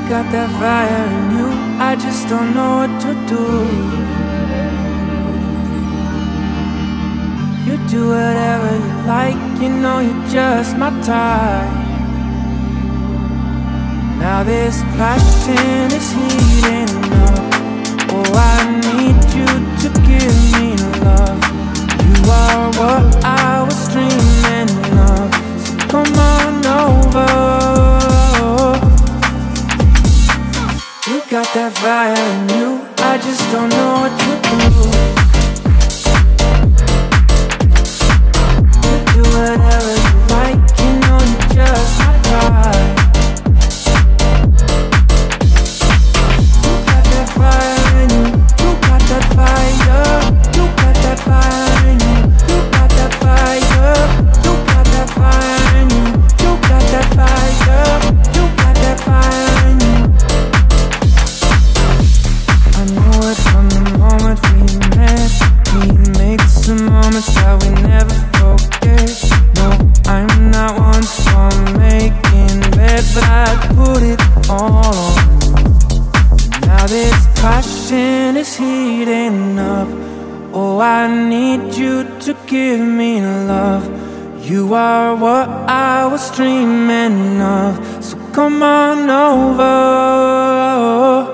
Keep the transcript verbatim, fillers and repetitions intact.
got that fire in you, I just don't know what to do. You do whatever you like, you know you're just my type. Now this passion is heating up. Oh, I need you to give me love. You are what I was dreaming of, so come on over. You got that fire in you, I just don't know what to do. You do whatever you like, you know you're just my type. You got that fire in you, you got that fire. You got that fire in you, you got that fire. You got that fire in you, you got that fire. You got that fire in you. I know it from the moment we met. We make some moments that we never forget. No, I'm not one for making bets, but I'd put it all on you. Now this passion is heating up. Oh, I need you to give me love. You are what I was dreaming of, so come on over.